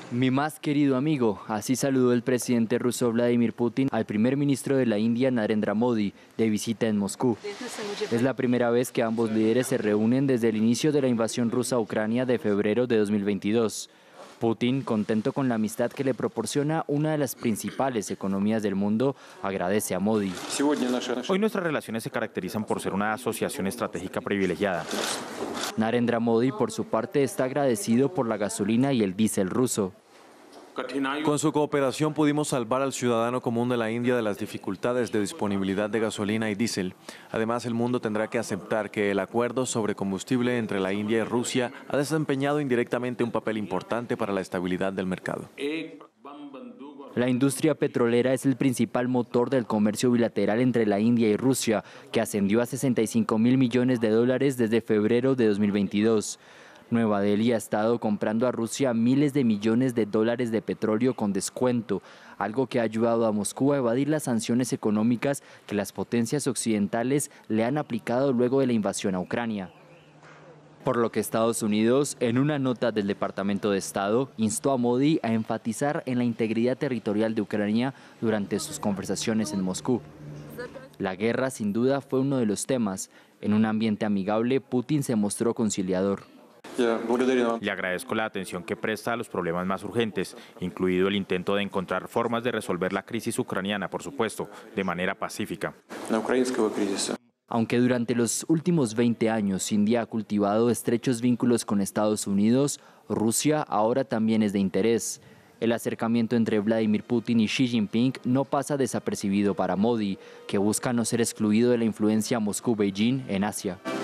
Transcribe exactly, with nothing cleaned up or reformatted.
Mi más querido amigo, así saludó el presidente ruso Vladimir Putin al primer ministro de la India, Narendra Modi, de visita en Moscú. Es la primera vez que ambos líderes se reúnen desde el inicio de la invasión rusa a Ucrania de febrero de dos mil veintidós. Putin, contento con la amistad que le proporciona una de las principales economías del mundo, agradece a Modi. Hoy nuestras relaciones se caracterizan por ser una asociación estratégica privilegiada. Narendra Modi, por su parte, está agradecido por la gasolina y el diésel ruso. Con su cooperación pudimos salvar al ciudadano común de la India de las dificultades de disponibilidad de gasolina y diésel. Además, el mundo tendrá que aceptar que el acuerdo sobre combustible entre la India y Rusia ha desempeñado indirectamente un papel importante para la estabilidad del mercado. La industria petrolera es el principal motor del comercio bilateral entre la India y Rusia, que ascendió a sesenta y cinco mil millones de dólares desde febrero de dos mil veintidós. Nueva Delhi ha estado comprando a Rusia miles de millones de dólares de petróleo con descuento, algo que ha ayudado a Moscú a evadir las sanciones económicas que las potencias occidentales le han aplicado luego de la invasión a Ucrania. Por lo que Estados Unidos, en una nota del Departamento de Estado, instó a Modi a enfatizar en la integridad territorial de Ucrania durante sus conversaciones en Moscú. La guerra, sin duda, fue uno de los temas. En un ambiente amigable, Putin se mostró conciliador. Le agradezco la atención que presta a los problemas más urgentes, incluido el intento de encontrar formas de resolver la crisis ucraniana, por supuesto, de manera pacífica. Aunque durante los últimos veinte años India ha cultivado estrechos vínculos con Estados Unidos, Rusia ahora también es de interés. El acercamiento entre Vladimir Putin y Xi Jinping no pasa desapercibido para Modi, que busca no ser excluido de la influencia Moscú-Beijing en Asia.